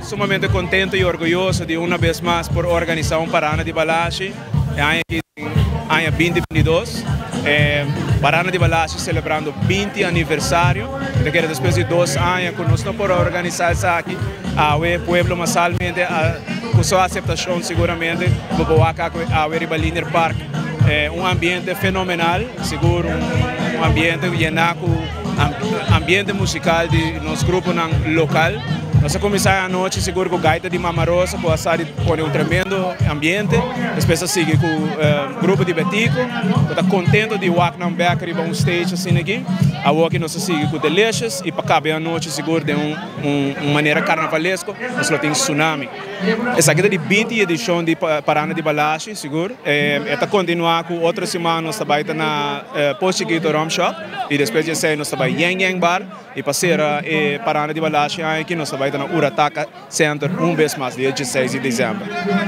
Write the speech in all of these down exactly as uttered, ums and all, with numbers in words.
sumamente contento e orgulhoso de uma vez mais por organizar um Paranda di Balashi. Ano vinte vinte e dois. É, Paranda di Balashi celebrando binti aniversario. Porque depois de dois anos, conosco por organizar isso aqui, o pueblo masalmente, com sua aceitação seguramente, vou aqui a Riba Linear Park. É um ambiente fenomenal, seguro, um ambiente llenado com ambiente musical de nosso grupo local. Nós começamos a noite seguro com gaita de Mamarosa, com a Sari põe um tremendo ambiente. Depois sigue com o uh, grupo de Betico. Estou contente de walk na back riba um stage assim aqui. A walk nós sigue com Delicious e para caber a noite seguro de um, um, uma maneira carnavalesca. Nós tem tsunami. Essa aqui é de binti edição de Paranda di Balashi, seguro. Está continuar com outra semana nós trabalhamos na uh, Postiquito Rum Shop e depois de sair nós trabalhamos Yang Yang Bar e passeira e Paranda di Balashi aqui nós trabalhamos na Urataka Center, um vez mais, dia dezesseis de dezembro.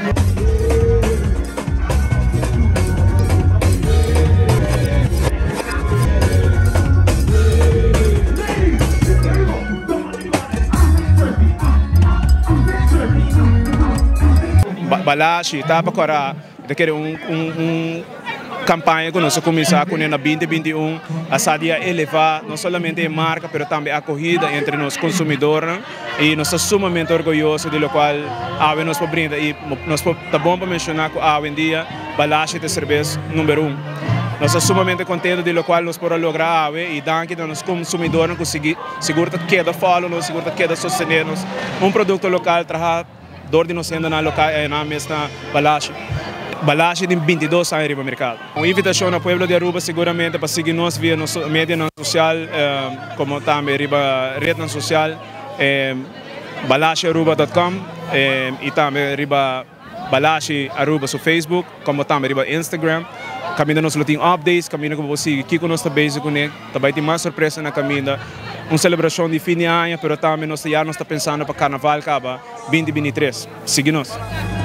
Balashi, tá para agora, daquele um, um, um campanha que nós começamos com na vinte vinte e um, a sadia elevar não somente a marca, mas também a corrida entre os consumidores e nós estamos sumamente orgulhosos de lo qual a nós brinda e nós tá bom para mencionar que a em dia Balashi é cerveja número um. Nós estamos sumamente contentes de lo qual nós podemos lograr e danke a nós consumidores conseguir seguro que queda follow, nós seguro que queda sostener um produto local trabalhar dor de nós sendo na local na mesma Balashi. Balashi tem vinte e dois anos no mercado. Uma invitação ao povo de Aruba seguramente para seguir nós via nossa mídia social, eh, como também Riba rede social, eh, balashi aruba ponto com eh, e também Riba Balashi Aruba no Facebook, como também Riba Instagram. Caminho nós tem updates, caminho que você aqui com nós também com ele, também tem mais surpresa na caminho. Uma celebração de fim de ano, mas também nós já nós está pensando para Carnaval acaba vinte vinte e três. Siga-nos.